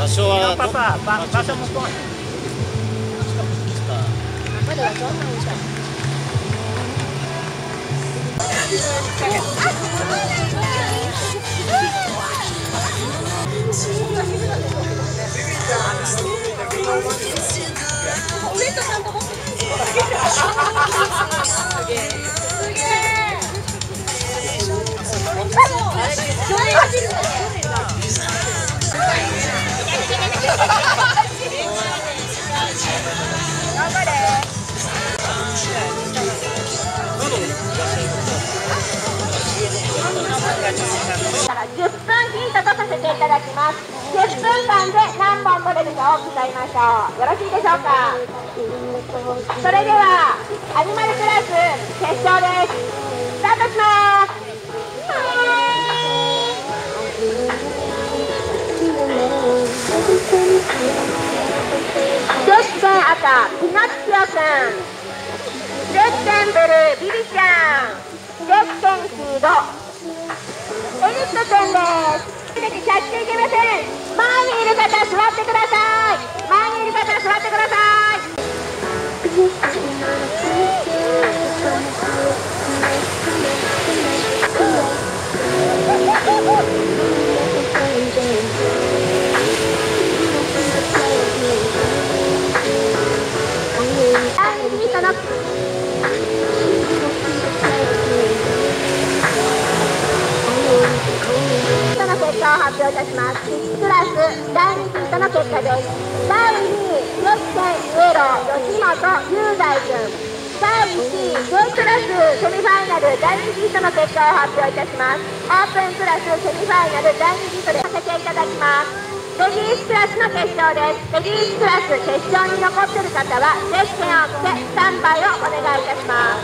場所はパパ、場所もこう。 まだわかんないじゃん。10分ヒントとさせていただきます。10分間で何本取れるかを競いましょう。よろしいでしょうか。それではアニマルクラス決勝です。スタートします。10点赤ピノッキオくん、10点ブルービビちゃん、10点黄色エリットくんです。キャッチいけません。前にいる方座ってください。前にいる方座ってください。結果を発表いたします。1クラス第2ヒントの結果です。第2位、千葉県上野吉本雄大君。第1位、J クラスセミファイナル第2ヒントの結果を発表いたします。オープンクラスセミファイナル第2ヒントでさせていただきます。レディースクラスの決勝です。レディースクラス決勝に残っている方はゼッケンを着てスタンバイをお願いいたします。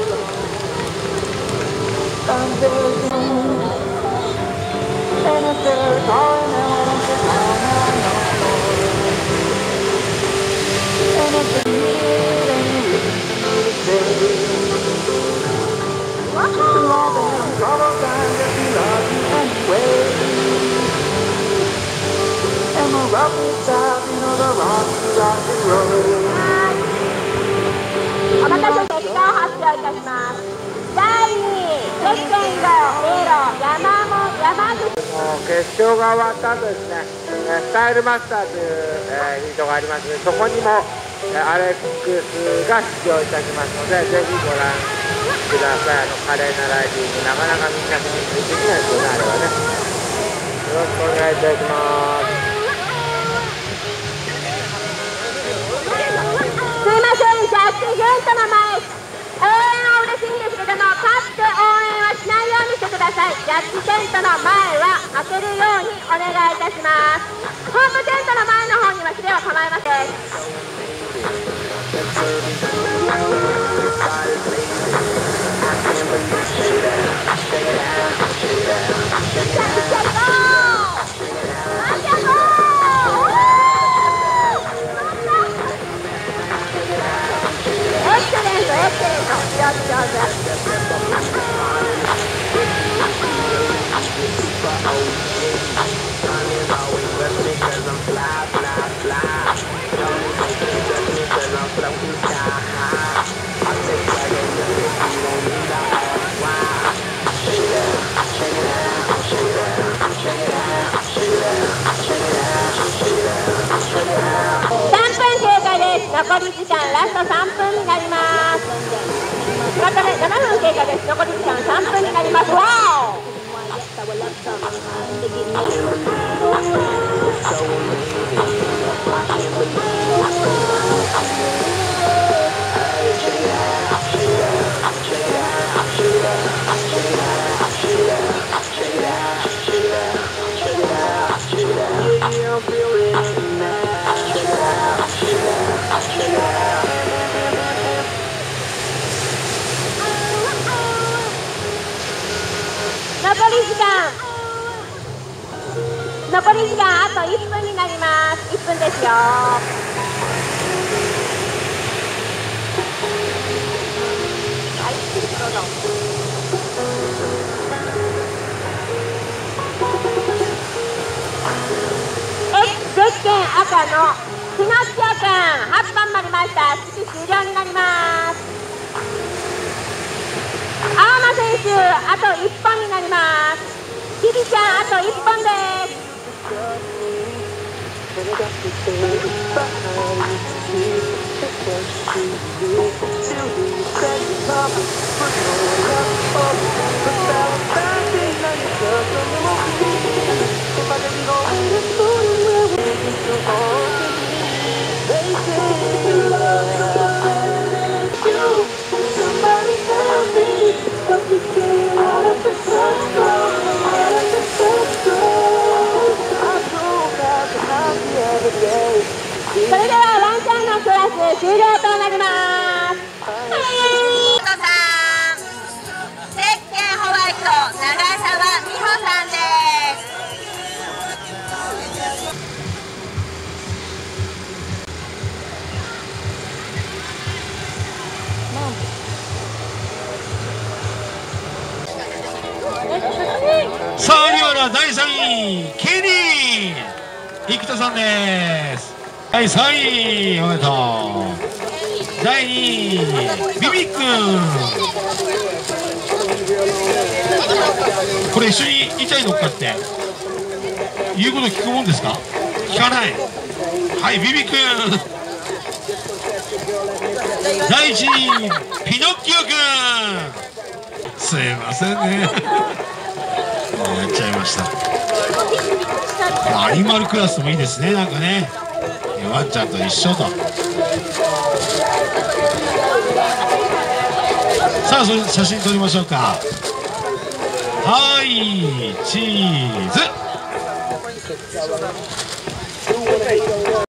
お待たせ、結果を発表いたします。第2位、ゼッケン色、山口。 決勝が終わった後ですね、スタイルマスターという、ヒートがありますので、そこにも、アレックスが出場いたしますので、ぜひご覧ください。華麗なライディング、なかなかみんなできないですよね、あれはね。よろしくお願いいたします。 すいません、ジャッジヒントの前、応援は嬉しいんですけども、勝って応援はしないようにしてください。ジャッジテントの前は開けるようにお願いいたします。ホームテントの前の方には来ては構いません。残り時間ラスト3分になります。またね、7分経過です。残り時間3分になります。わお。残り時間あと1分になります。1分ですよ。はい、どうぞ。え赤のピノッキオくん8本まりました。式終了になります。青間選手あと1本になります。キビちゃんあと1本です。それではワンちゃんのクラス終了となります。ピノさん、ゼッケンホワイト長澤美穂さんです。 さあ、有原第3位ケニー生田さんです。第3位おめでとう。第2位ビビッくん。これ一緒にいたいのかって言うこと聞くもんですか？聞かない。はい、ビビッくん。第1位ピノッキオくん。すいませんねやっちゃいました。アニマルクラスもいいですね。なんかね、ワンちゃんと一緒と。さあ、それ写真撮りましょうか。はい、チーズ。